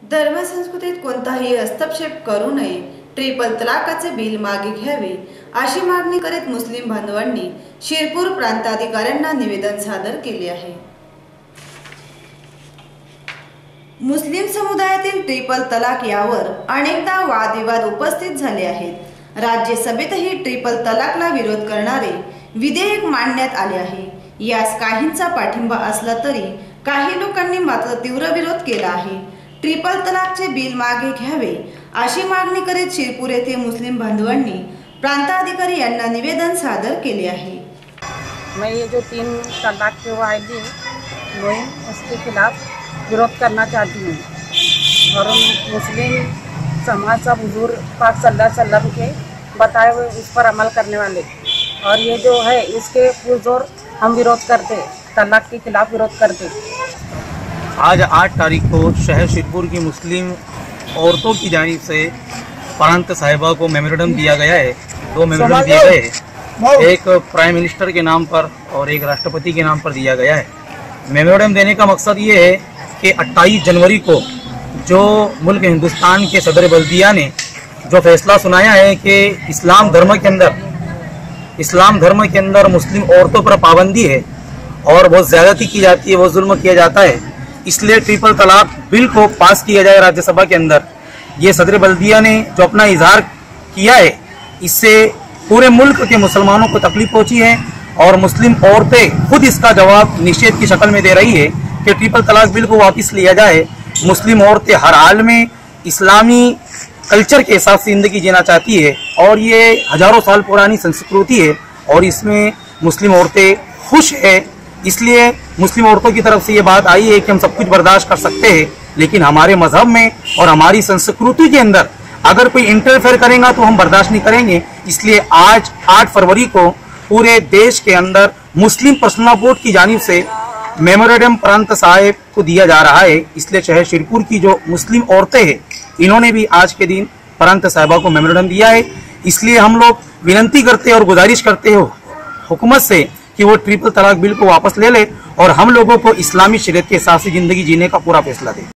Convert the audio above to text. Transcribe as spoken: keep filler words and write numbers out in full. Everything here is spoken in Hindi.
धर्मसंस्कृतीत कोणताही हस्तक्षेप करू नये, ट्रिपल तलाकचे बिल मागे घ्यावे अशी मागणी करीत मुस्लिम बांधवांनी शिरपूर प्रांताधिकाऱ्यांना निवेदन सादर केले आहे। मुस्लिम समुदायातील ट्रिपल तलाक यावर अनेकदा वादविवाद उपस्थित झाले आहेत। राज्यसभेतही ट्रिपल तलाकला विरोध करणारे विधेयक मांडण्यात आले आहे। यास काहींचा पाठिंबा असला तरी काही लोकांनी मात्र तीव्र विरोध केला आहे। ट्रिपल तलाकचे बिल मागे घ्यावे अशी मागणी करीत शिरपूर येथे मुस्लिम बांधवांनी प्रांताधिकारी यांना निवेदन सादर केले आहे। मैं ये जो तीन तलाक के वो आएगी मुहिम उसके खिलाफ विरोध करना चाहती हूँ और मुस्लिम समाज का हुजूर पाक सल्लल्लाहु अलैहि वसल्लम के बताए हुए उस पर अमल करने वाले और ये जो है इसके पुरजोर हम विरोध करते, तलाक के खिलाफ विरोध करते। आज आठ तारीख को शहर शिरपुर की मुस्लिम औरतों की जानिब से प्रांत साहिबा को मेमोरेंडम दिया गया है। दो मेमोरेंडम दिए गए हैं, एक प्राइम मिनिस्टर के नाम पर और एक राष्ट्रपति के नाम पर दिया गया है। मेमोरेंडम देने का मकसद ये है कि अट्ठाईस जनवरी को जो मुल्क हिंदुस्तान के सदर बल्दिया ने जो फैसला सुनाया है कि इस्लाम धर्म के अंदर इस्लाम धर्म के अंदर मुस्लिम औरतों पर पाबंदी है और बहुत ज़्यादती की जाती है, बहुत जुल्म किया जाता है, इसलिए ट्रिपल तलाक बिल को पास किया जाए राज्यसभा के अंदर। ये सदर बल्दिया ने जो अपना इजहार किया है, इससे पूरे मुल्क के मुसलमानों को तकलीफ पहुंची है और मुस्लिम औरतें खुद इसका जवाब निषेध की शक्ल में दे रही है कि ट्रिपल तलाक बिल को वापस लिया जाए। मुस्लिम औरतें हर हाल में इस्लामी कल्चर के हिसाब से ज़िंदगी जीना चाहती है और ये हजारों साल पुरानी संस्कृति है और इसमें मुस्लिम औरतें खुश है। इसलिए मुस्लिम औरतों की तरफ से ये बात आई है कि हम सब कुछ बर्दाश्त कर सकते हैं, लेकिन हमारे मजहब में और हमारी संस्कृति के अंदर अगर कोई इंटरफेयर करेगा तो हम बर्दाश्त नहीं करेंगे। इसलिए आज आठ फरवरी को पूरे देश के अंदर मुस्लिम पर्सनल बोर्ड की जानिब से मेमोरेंडम प्रांत साहिब को दिया जा रहा है। इसलिए शहर शिरपुर की जो मुस्लिम औरतें हैं, इन्होंने भी आज के दिन प्रांत साहिबा को मेमोरेंडम दिया है। इसलिए हम लोग विनती करते हैं और गुजारिश करते हो हुकूमत से कि वो ट्रिपल तलाक बिल को वापस ले ले और हम लोगों को इस्लामी शरीयत के हिसाब से जिंदगी जीने का पूरा फैसला दे।